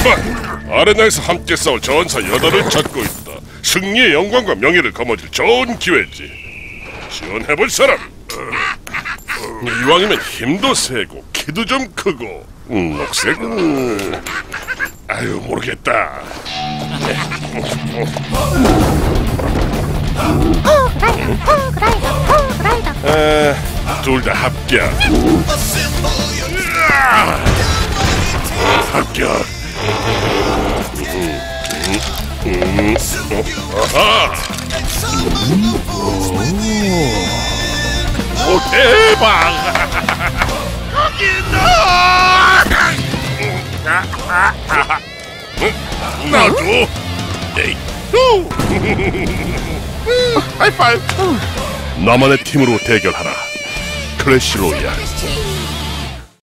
좋구만. 아레나에서 함께 싸울 전사 8을 찾고 있다. 승리의 영광과 명예를 거머쥘 좋은 기회지. 지원해볼 사람. 이왕이면 힘도 세고 키도 좀 크고 녹색은 아유 모르겠다. 둘 다 합격. 합격. 아하. 오 대박. 나도. 에이. 하이파이브. 나만의 팀으로 대결하라. 클래시 로얄.